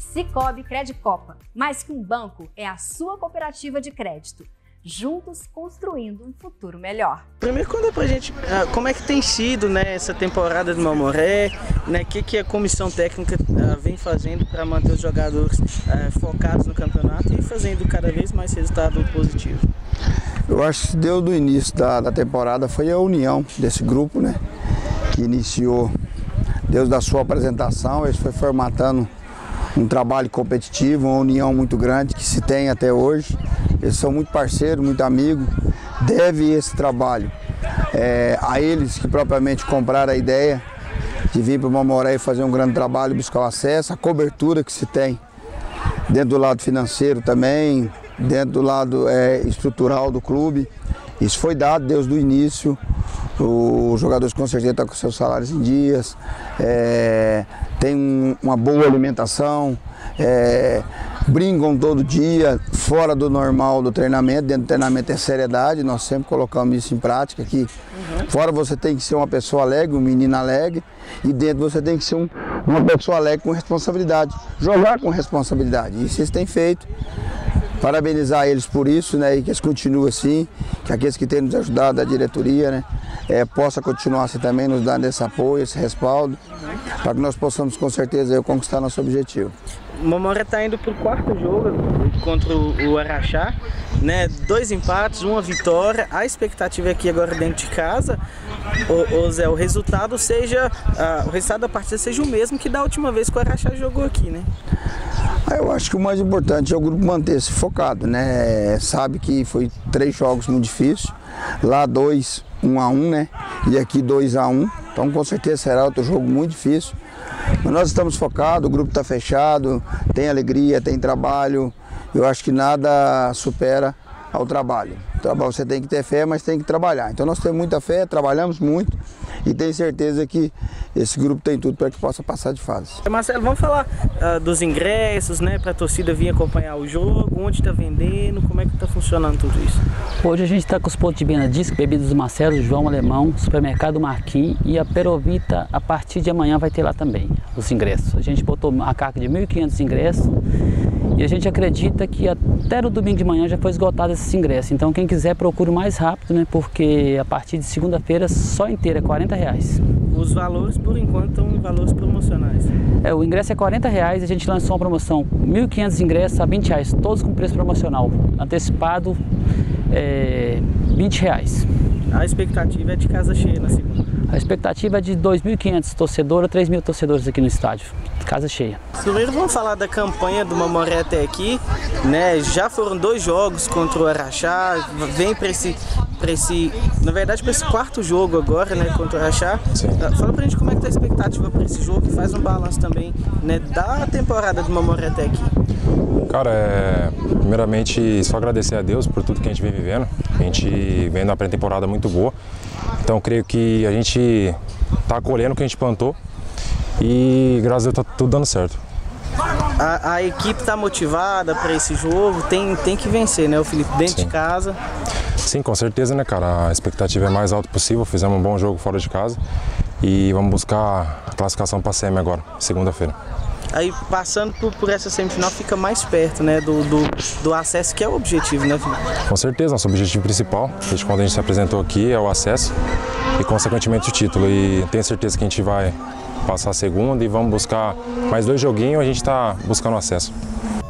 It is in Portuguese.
Sicoob Credicopa, mais que um banco, é a sua cooperativa de crédito. Juntos construindo um futuro melhor. Primeiro, conta pra gente como é que tem sido, né, essa temporada do Mamoré, né, o que a comissão técnica vem fazendo para manter os jogadores focados no campeonato e fazendo cada vez mais resultado positivo. Eu acho que desde o início da temporada foi a união desse grupo, né, que iniciou desde a sua apresentação. Eles foi formatando um trabalho competitivo, uma união muito grande que se tem até hoje. Eles são muito parceiros, muito amigos. Deve esse trabalho a eles que propriamente compraram a ideia de vir para o Mamoré e fazer um grande trabalho, buscar o acesso, a cobertura que se tem dentro do lado financeiro também, dentro do lado estrutural do clube. Isso foi dado desde o início. Os jogadores com certeza estão com seus salários em dias, tem uma boa alimentação, brincam todo dia, fora do normal do treinamento. Dentro do treinamento é seriedade, nós sempre colocamos isso em prática aqui. Fora você tem que ser uma pessoa alegre, um menino alegre, e dentro você tem que ser uma pessoa alegre com responsabilidade, jogar com responsabilidade. Isso eles têm feito. Parabenizar eles por isso, né, e que eles continuem assim, que aqueles que têm nos ajudado, a diretoria, né, possa continuar assim também, nos dando esse apoio, esse respaldo, para que nós possamos com certeza conquistar nosso objetivo. O Mamoré está indo para o quarto jogo contra o Araxá, né, 2 empates, 1 vitória. A expectativa aqui agora dentro de casa, Zé, o resultado da partida seja o mesmo que da última vez que o Araxá jogou aqui, né? Eu acho que o mais importante é o grupo manter-se focado, né? Sabe que foi 3 jogos muito difíceis, lá 2, 1-1, né? E aqui 2-1, então com certeza será outro jogo muito difícil. Mas nós estamos focados, o grupo está fechado, tem alegria, tem trabalho. Eu acho que nada supera ao trabalho. Você tem que ter fé, mas tem que trabalhar. Então nós temos muita fé, trabalhamos muito e tenho certeza que esse grupo tem tudo para que possa passar de fase. Marcelo, vamos falar dos ingressos, né, para a torcida vir acompanhar o jogo, onde está vendendo, como é que está funcionando tudo isso? Hoje a gente está com os pontos de venda Disco, Bebidas do Marcelo, João Alemão, Supermercado Marquinhos e a Perovita, a partir de amanhã vai ter lá também os ingressos. A gente botou a carga de 1.500 ingressos e a gente acredita que até no domingo de manhã já foi esgotado esses ingressos. Então quem quiser procura o mais rápido, né, porque a partir de segunda-feira só inteira é R$40. Os valores, por enquanto, estão em valores promocionais. O ingresso é R$40, a gente lançou uma promoção, 1.500 ingressos a R$20, todos com preço promocional. Antecipado, R$20. A expectativa é de casa cheia na segunda? A expectativa é de 2.500 torcedores a 3.000 torcedores aqui no estádio, casa cheia. Primeiro vamos falar da campanha do Mamoré até aqui, né? Já foram 2 jogos contra o Araxá, vem para esse, na verdade, para esse 4º jogo agora, né, contra o Araxá. Fala pra gente como é que tá a expectativa para esse jogo e faz um balanço também, né, da temporada do Mamoré até aqui. Cara, primeiramente só agradecer a Deus por tudo que a gente vem vivendo. A gente vem numa pré-temporada muito boa, então creio que a gente está colhendo o que a gente plantou e graças a Deus está tudo dando certo. A equipe está motivada para esse jogo, tem que vencer, né, o Felipe, dentro de casa? Sim, com certeza, né, cara? A expectativa é mais alta possível, fizemos um bom jogo fora de casa e vamos buscar a classificação para a semi agora, segunda-feira. Aí passando por essa semifinal fica mais perto, né, do acesso, que é o objetivo, né, Felipe? Com certeza, nosso objetivo principal, desde quando a gente se apresentou aqui, é o acesso e consequentemente o título. E tenho certeza que a gente vai passar a segunda e vamos buscar mais 2 joguinhos, a gente está buscando o acesso.